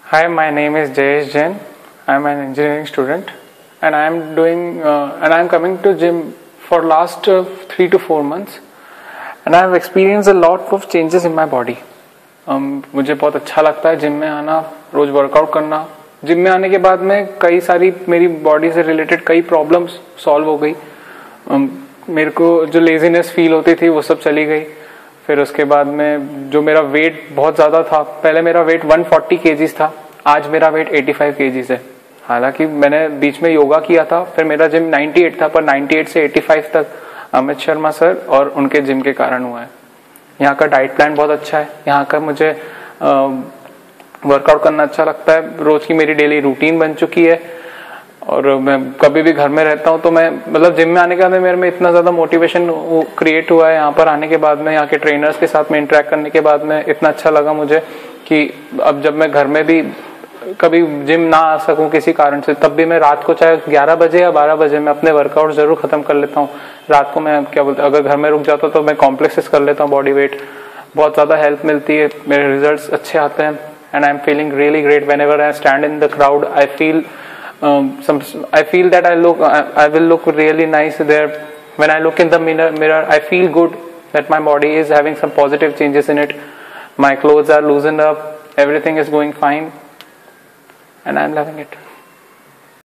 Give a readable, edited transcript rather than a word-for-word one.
Hi, my name is Jayesh Jain. I am an engineering student, and I am coming to gym for last 3 to 4 months, and I have experienced a lot of changes in my body. मुझे बहुत अच्छा लगता है gym में आना, रोज workout करना. Gym में आने के बाद में कई सारी मेरी बॉडी से रिलेटेड कई प्रॉब्लम्स सॉल्व हो गई. मेरे को जो लेजीनेस फील होती थी वो सब चली गई. फिर उसके बाद में जो मेरा वेट बहुत ज़्यादा था, पहले मेरा वेट 140 kgs था, आज मेरा वेट 85 kgs है. हालांकि मैंने बीच में योगा किया था, फिर मेरा जिम 98 था, पर 98 से 85 तक अमित शर्मा सर और उनके जिम के कारण हुआ है. यहाँ का डाइट प्लान बहुत अच्छा है. यहाँ का मुझे वर्कआउट करना अच्छा लगता है. रोज की मेरी डेली रूटीन बन चुकी है, और मैं कभी भी घर में रहता हूँ तो मैं मतलब जिम में आने के बाद मेरे में इतना ज़्यादा मोटिवेशन क्रिएट हुआ है. यहाँ पर आने के बाद में, यहाँ के ट्रेनर्स के साथ में इंटरेक्ट करने के बाद में इतना अच्छा लगा मुझे कि अब जब मैं घर में भी कभी जिम ना आ सकूं किसी कारण से, तब भी मैं रात को चाहे 11 बजे या 12 बजे मैं अपने वर्कआउट जरूर खत्म कर लेता हूँ. रात को मैं क्या बोलते, अगर घर में रुक जाता तो मैं कॉम्प्लेक्सेस कर लेता हूँ बॉडी वेट. बहुत ज़्यादा हेल्प मिलती है, मेरे रिजल्ट्स अच्छे आते हैं, and I am feeling really great. Whenever I stand in the crowd, I feel that I will look really nice there. When I look in the mirror, I feel good that my body is having some positive changes in it. My clothes are loosened up, everything is going fine, and I'm loving it.